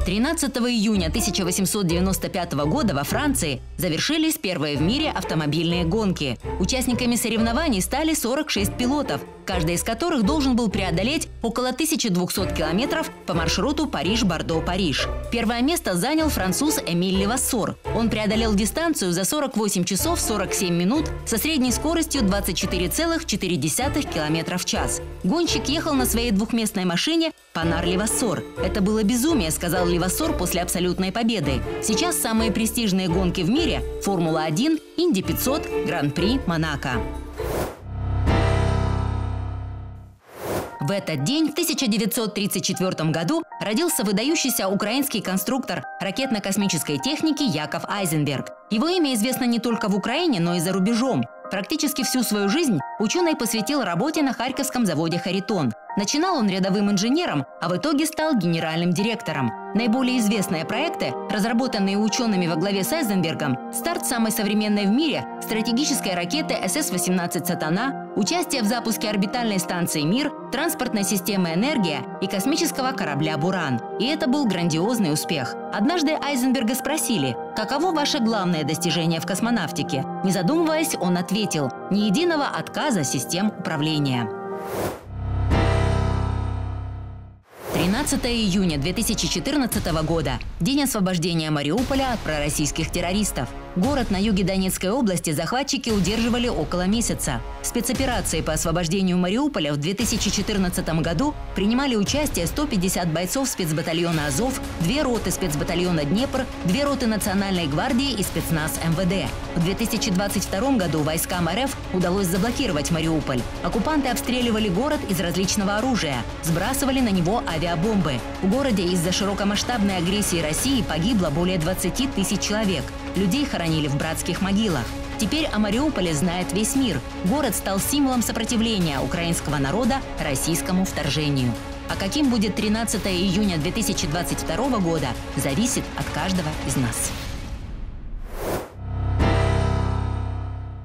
13 июня 1895 года во Франции завершились первые в мире автомобильные гонки. Участниками соревнований стали 46 пилотов, каждый из которых должен был преодолеть около 1200 километров по маршруту Париж-Бордо-Париж. Первое место занял француз Эмиль Левассор. Он преодолел дистанцию за 48 часов 47 минут со средней скоростью 24,4 км в час. Гонщик ехал на своей двухместной машине Панар-Левассор. «Это было безумие», — сказал Левассор после абсолютной победы. Сейчас самые престижные гонки в мире – Формула-1, Инди 500, Гран-при Монако. В этот день, в 1934 году, родился выдающийся украинский конструктор ракетно-космической техники Яков Айзенберг. Его имя известно не только в Украине, но и за рубежом. Практически всю свою жизнь ученый посвятил работе на Харьковском заводе «Харитон». Начинал он рядовым инженером, а в итоге стал генеральным директором. Наиболее известные проекты, разработанные учеными во главе с Айзенбергом, старт самой современной в мире стратегической ракеты СС-18 «Сатана», участие в запуске орбитальной станции «Мир», транспортной системы «Энергия» и космического корабля «Буран». И это был грандиозный успех. Однажды Айзенберга спросили: «Каково ваше главное достижение в космонавтике?» Не задумываясь, он ответил: «Ни единого отказа систем управления». 13 июня 2014 года – день освобождения Мариуполя от пророссийских террористов. Город на юге Донецкой области захватчики удерживали около месяца. В спецоперации по освобождению Мариуполя в 2014 году принимали участие 150 бойцов спецбатальона «Азов», 2 роты спецбатальона «Днепр», 2 роты Национальной гвардии и спецназ МВД. В 2022 году войскам РФ удалось заблокировать Мариуполь. Оккупанты обстреливали город из различного оружия, сбрасывали на него авиабомбы. В городе из-за широкомасштабной агрессии России погибло более 20 тысяч человек. Людей хоронили в братских могилах. Теперь о Мариуполе знает весь мир. Город стал символом сопротивления украинского народа российскому вторжению. А каким будет 13 июня 2022 года, зависит от каждого из нас.